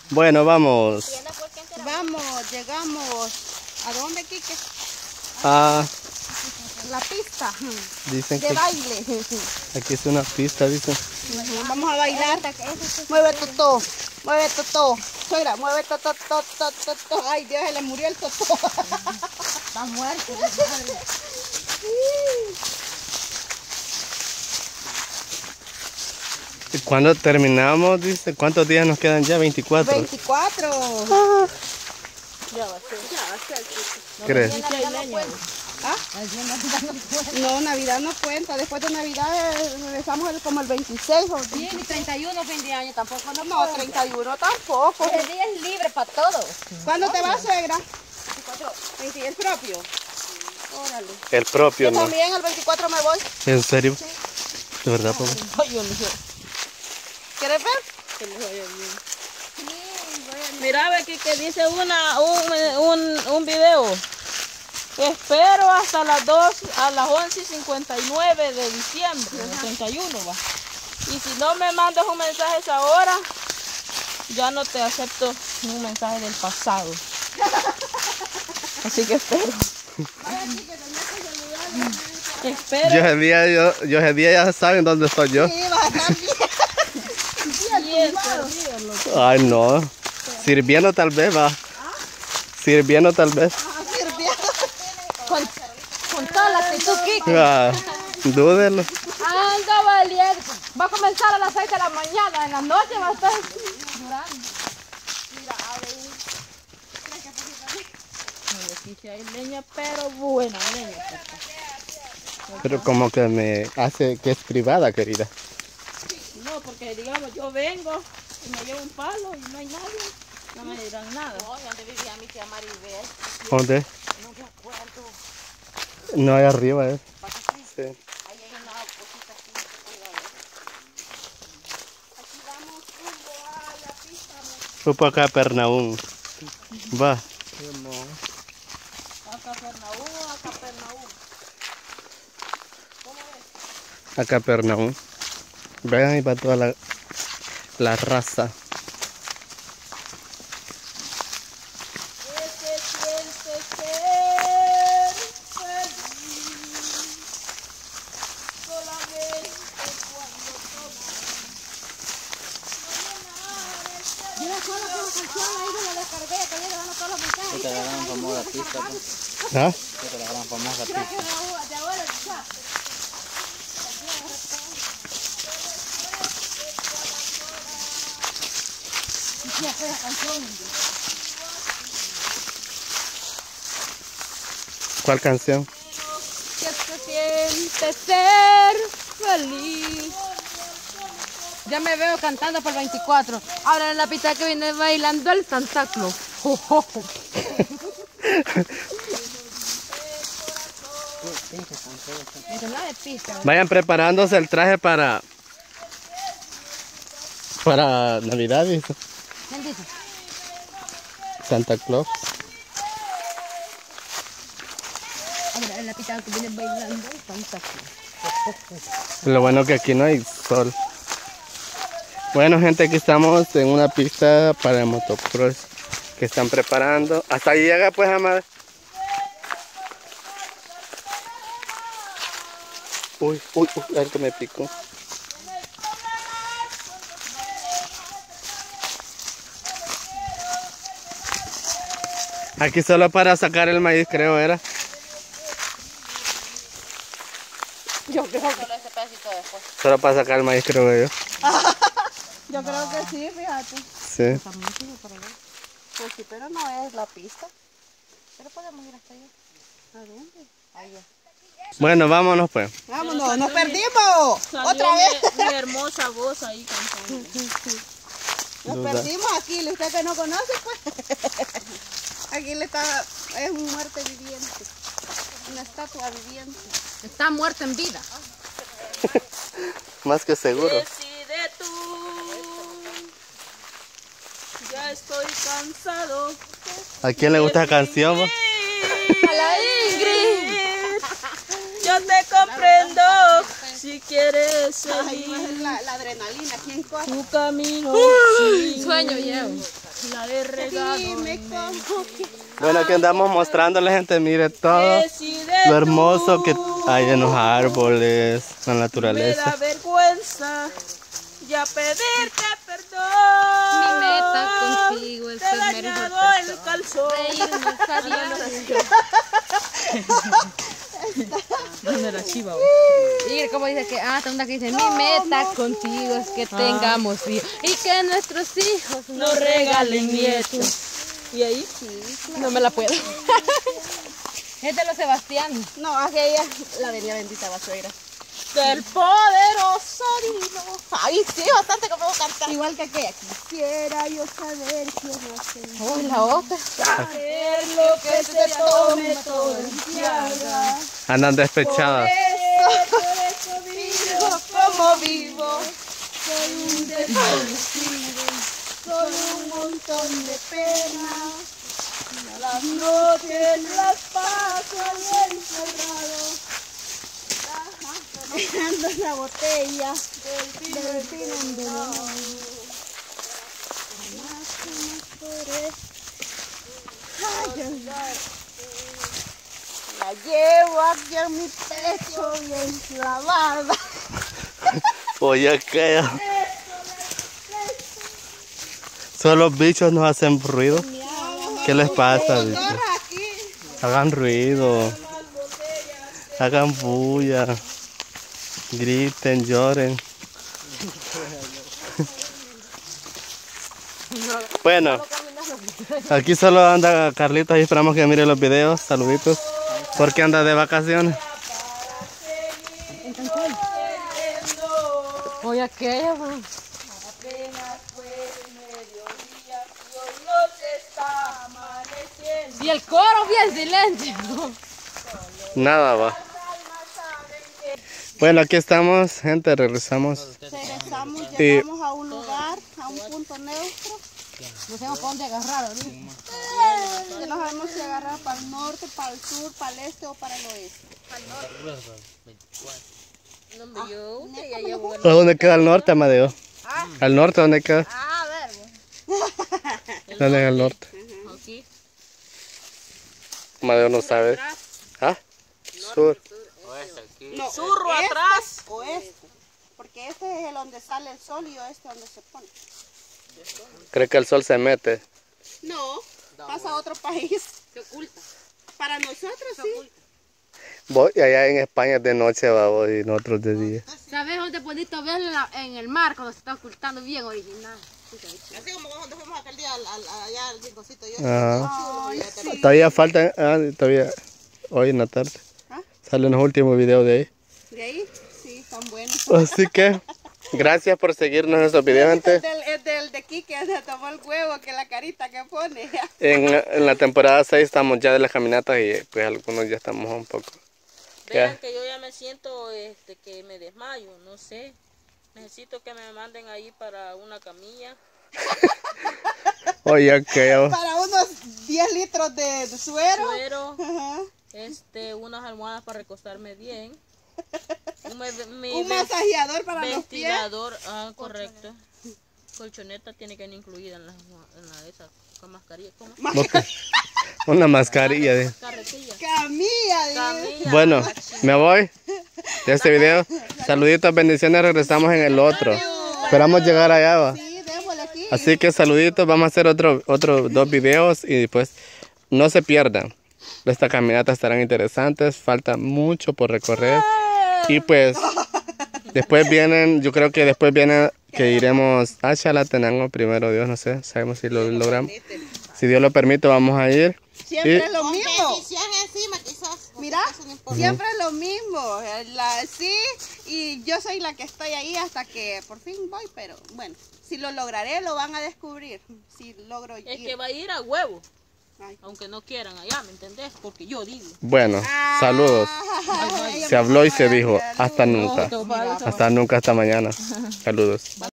Bueno, vamos. Vamos, llegamos. ¿A dónde, Quique? Ah, La pista dicen de que baile. aquí es una pista, dicen. Vamos a bailar. Mueve totó, mueve totó. Suegra, mueve totó, totó, totó. Ay, Dios, se le murió el totó. Está muerto. ¿Y cuándo terminamos? Dice, ¿cuántos días nos quedan ya? 24. 24. Ah, Ya va a ser. ¿crees? ¿Ah? No, Navidad no cuenta. Después de Navidad regresamos como el 26 o Sí, ni 31 fin de año tampoco. no, 31 tampoco. El día es libre para todos. ¿Cuándo te vas, suegra? 24. ¿El propio? Órale. El propio, Yo ¿no? también el 24 me voy. ¿En serio? ¿De verdad, papá? ¿Quieres ver? Que les vaya bien. Mira, ve que dice un video. Espero hasta las 11:59 de diciembre, el 31 va. Y si no me mandas un mensaje a esa hora, ya no te acepto un mensaje del pasado. Así que espero. Espero. Yo ese día ya saben dónde estoy yo. Sí, vas a estar bien. Bien servido, Ay, no. Sirviendo tal vez, va. Sirviendo tal vez. con toda la actitud, Kike. Ah, dúdelo. Anda valiente. Va a comenzar a las 6 de la mañana. En la noche va a estar durando. Mira, aquí sí hay leña, pero buena leña. Pero como que me hace que es privada, querida. No, porque digamos, yo vengo y me llevo un palo y no hay nadie. No me dirán nada. No, ¿dónde vivía mi tía Maribel? ¿Dónde? No me acuerdo. No, ahí arriba, Sí. Ahí hay una cosita aquí. Aquí vamos rumbo a la pista. Fue para acá a Pernaún. Va. A Capernaum. A Capernaum. Vean ahí para toda la raza. ¿Qué se siente ser feliz? Solamente cuando tomas. Mira, solo con la canción ahí me la descargué, que le dando todos los mensajes. Esta es la gran famosa pista. ¿Ah? Esta es la gran famosa Creo pista. que de ahora ya. ¿Cuál canción? ¿Qué se siente ser feliz? Ya me veo cantando por el 24. Ahora en la pista que viene bailando el Santa Claus. Esa es la de pista. Vayan preparándose el traje para Navidad, dice. ¿Quién dice? Santa Claus. Ahora en la pista que viene bailando el Santa Claus. Lo bueno que aquí no hay sol. Bueno, gente, aquí estamos en una pista para el motocross que están preparando. Hasta ahí llega, pues, amada. Uy, el que me picó. Aquí solo para sacar el maíz, creo, era. Yo creo que Solo ese pedacito después. Solo para sacar el maíz, creo yo. Yo creo que sí, fíjate. Sí. Pues sí, pero no es la pista. Pero podemos ir hasta allá. ¿A dónde? Allá. Bueno, vámonos, pues. Vámonos, nos perdimos. Otra vez. Mi hermosa voz ahí cantando. Nos Duda. perdimos aquí. Usted que no conoce, pues. Aquí le está, es un muerte viviente. Una estatua viviente. Está muerto en vida. Más que seguro. Decide tú. Ya estoy cansado. ¿A quién le gusta la canción? Va? A la Ingrid. Yo te comprendo. Si quieres Ay, seguir la adrenalina, ¿quién corre? tu camino. Sueño llevo. la de regalo. Dime cómo Bueno, aquí andamos mostrándoles, gente, mire todo lo hermoso que hay en los árboles, la me da naturaleza. vergüenza ya pedirte perdón. Mi meta contigo es Te he ser mejor dañado el persona. calzón. Reírnos a ¿Dónde la chiva? Y como dice que, segunda que dice, mi meta contigo es que tengamos hijos y que nuestros hijos nos regalen nietos. Y ahí No me la puedo. Es de los Sebastián. no, aquella la venía bendita va suegra. Del poderoso divino. Ay, sí, bastante que puedo cantar. Igual que aquella. Quisiera yo saber quién hace. Oh, la otra. Saber lo que se tome todo el día. Andan despechadas. Por eso vivo como vivo. Soy un desconocido. Soy un montón de penas. Las noches las paso ahí encerrado. Dejando la botella del vino envenenado. Jamás podré. Ay, ay. La llevo aquí en mi pecho bien clavada. Oye, ¿qué? Solo los bichos nos hacen ruido. ¿Qué les pasa, bichos? Aquí. Hagan ruido. Hagan bulla. Griten, lloren. Bueno, aquí solo anda Carlitos y esperamos que mire los videos. Saluditos. Porque anda de vacaciones. Oye, aquella. Apenas fue el mediodía y hoy noche está amaneciendo. Y el coro bien silencio. Nada va. Bueno, aquí estamos, gente, regresamos. Regresamos, Y- llegamos a un lugar, a un punto neutro. No sé por dónde agarrar ahorita. Ya no sabemos si agarrar para el norte, para el sur, para el este o para el oeste. ¿A dónde queda el norte, Amadeo? ¿Al norte dónde queda? A ver, ¿Dónde es el norte? Aquí. Amadeo no sabe. ¿Ah? Sur. no, surro atrás. Oeste. Porque este es el donde sale el sol y oeste donde se pone. ¿Cree que el sol se mete? No, pasa a otro país. Se oculta. Para nosotros sí. Voy allá en España es de noche, vamos, y nosotros de día. ¿Sabes dónde bonito verlo en el mar cuando se está ocultando bien original? Así como cuando fuimos aquel día allá al rinconcito. Ajá. Ay, sí. Todavía falta, todavía hoy en la tarde. ¿Ah? Salen los últimos videos de ahí. De ahí, sí, están buenos. Así que, gracias por seguirnos en estos videos, gente. Es del de Kike, se tomó el huevo, que la carita que pone. En la temporada 6 estamos ya de las caminatas y pues algunos ya estamos un poco. Vean que yo ya me siento que me desmayo, no sé. Necesito que me manden ahí para una camilla. Oye, ¿qué? Para unos 10 litros de suero. Suero, Ajá. unas almohadas para recostarme bien. Un masajeador para los pies. ventilador, correcto. Colchoneta tiene que ir incluida en la esa con mascarilla. ¿Cómo? Una mascarilla. Carretilla. Camilla, dice. Camilla. Bueno, me voy de este video. Saluditos, bendiciones, regresamos en el otro. Esperamos llegar allá, va. Sí, démosle aquí. Así que saluditos, vamos a hacer otro 2 videos y pues no se pierdan. Estas caminatas estarán interesantes, falta mucho por recorrer. Y pues después vienen, yo creo que después viene que iremos a Chalatenango, primero Dios, no sé, sabemos si lo logramos. Si Dios lo permite, vamos a ir. Siempre Y- es lo mismo. encima quizás. Mira, siempre es lo mismo. Sí, y yo soy la que estoy ahí hasta que por fin voy, pero bueno, si lo lograré, lo van a descubrir. Si logro ir. Es que va a ir a huevo. Ay. Aunque no quieran allá, ¿me entendés? Porque yo digo. Bueno, saludos. Se habló y se dijo. Hasta nunca. Hasta nunca, hasta mañana. Saludos.